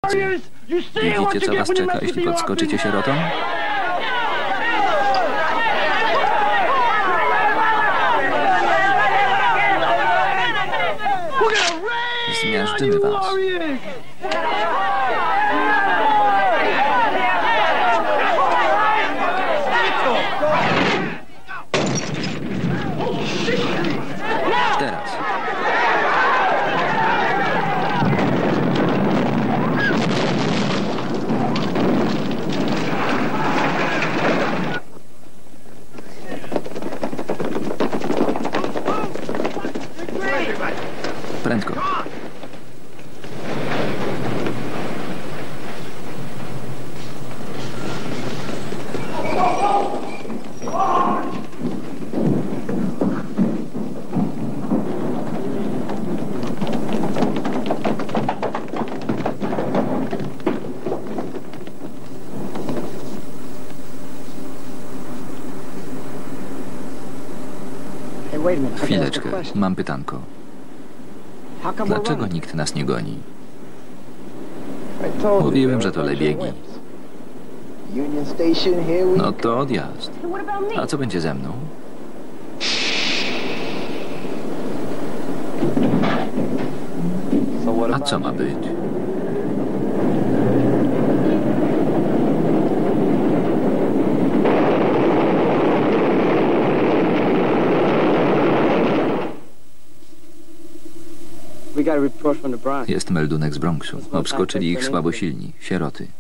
sieroccy. Widzicie, co was czeka, jeśli podskoczycie sierotom? Zmiażdżymy was. Teraz. Prędko. Chwileczkę, mam pytanko. Dlaczego nikt nas nie goni? Mówiłem, że to lebiegi. No to odjazd. A co będzie ze mną? A co ma być? Jest meldunek z Bronxu. Obskoczyli ich słabosilni, sieroty.